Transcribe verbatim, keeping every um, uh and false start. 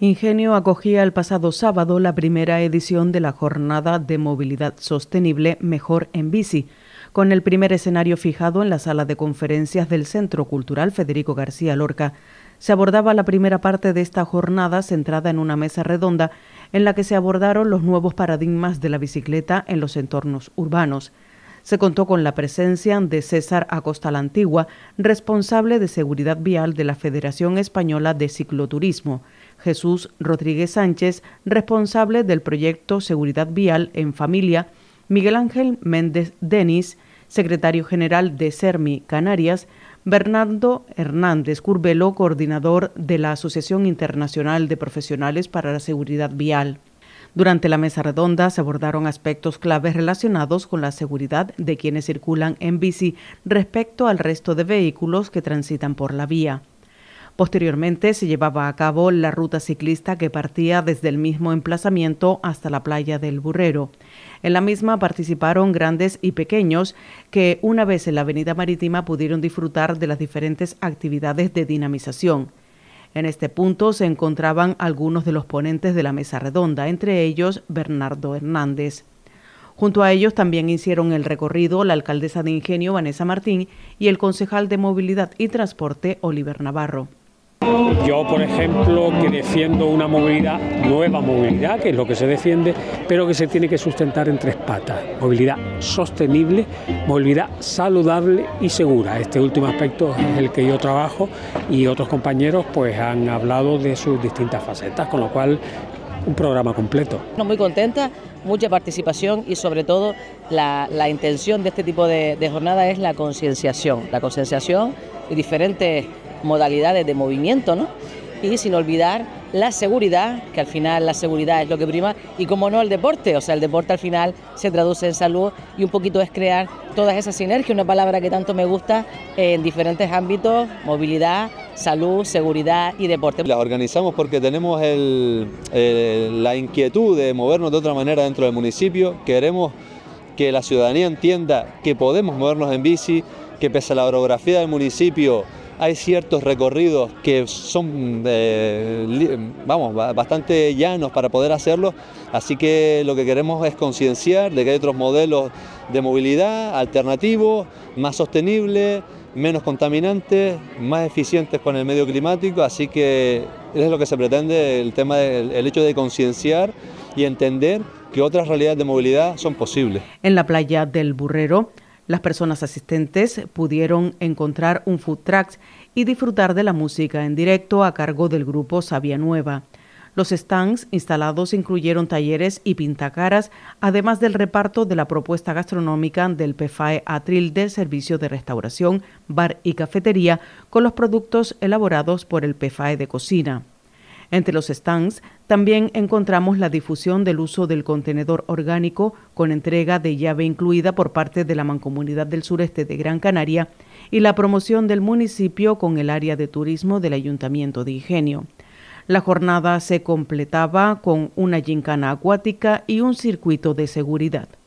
Ingenio acogía el pasado sábado la primera edición de la Jornada de Movilidad Sostenible Mejor en Bici, con el primer escenario fijado en la sala de conferencias del Centro Cultural Federico García Lorca. Se abordaba la primera parte de esta jornada centrada en una mesa redonda en la que se abordaron los nuevos paradigmas de la bicicleta en los entornos urbanos. Se contó con la presencia de César Acosta la Antigua, responsable de seguridad vial de la Federación Española de Cicloturismo, Jesús Rodríguez Sánchez, responsable del proyecto Seguridad Vial en Familia, Miguel Ángel Méndez Denis, secretario general de SERMI Canarias, Bernardo Hernández Curbelo, coordinador de la Asociación Internacional de Profesionales para la Seguridad Vial. Durante la mesa redonda se abordaron aspectos claves relacionados con la seguridad de quienes circulan en bici respecto al resto de vehículos que transitan por la vía. Posteriormente se llevaba a cabo la ruta ciclista que partía desde el mismo emplazamiento hasta la playa del Burrero. En la misma participaron grandes y pequeños que, una vez en la avenida marítima, pudieron disfrutar de las diferentes actividades de dinamización. En este punto se encontraban algunos de los ponentes de la mesa redonda, entre ellos Bernardo Hernández. Junto a ellos también hicieron el recorrido la alcaldesa de Ingenio, Vanessa Martín, y el concejal de Movilidad y Transporte, Oliver Navarro. Yo, por ejemplo, que defiendo una movilidad, nueva movilidad, que es lo que se defiende, pero que se tiene que sustentar en tres patas: movilidad sostenible, movilidad saludable y segura. Este último aspecto es el que yo trabajo y otros compañeros pues han hablado de sus distintas facetas, con lo cual un programa completo. Muy contenta, mucha participación y sobre todo la, la intención de este tipo de, de jornada es la concienciación, la concienciación de diferentes modalidades de movimiento, ¿no? Y sin olvidar la seguridad, que al final la seguridad es lo que prima, y como no el deporte, o sea, el deporte al final se traduce en salud y un poquito es crear todas esas sinergias, una palabra que tanto me gusta en diferentes ámbitos: movilidad, salud, seguridad y deporte. Las organizamos porque tenemos el, el, la inquietud de movernos de otra manera dentro del municipio. Queremos que la ciudadanía entienda que podemos movernos en bici, que pese a la orografía del municipio hay ciertos recorridos que son eh, vamos, bastante llanos para poder hacerlo, así que lo que queremos es concienciar de que hay otros modelos de movilidad alternativos, más sostenibles, menos contaminantes, más eficientes con el medio climático, así que es lo que se pretende, el tema del el hecho de concienciar y entender que otras realidades de movilidad son posibles. En la playa del Burrero, las personas asistentes pudieron encontrar un food truck y disfrutar de la música en directo a cargo del grupo Sabia Nueva. Los stands instalados incluyeron talleres y pintacaras, además del reparto de la propuesta gastronómica del P F A E Atril del servicio de restauración, bar y cafetería, con los productos elaborados por el P F A E de cocina. Entre los stands también encontramos la difusión del uso del contenedor orgánico con entrega de llave incluida por parte de la Mancomunidad del Sureste de Gran Canaria y la promoción del municipio con el área de turismo del Ayuntamiento de Ingenio. La jornada se completaba con una gincana acuática y un circuito de seguridad.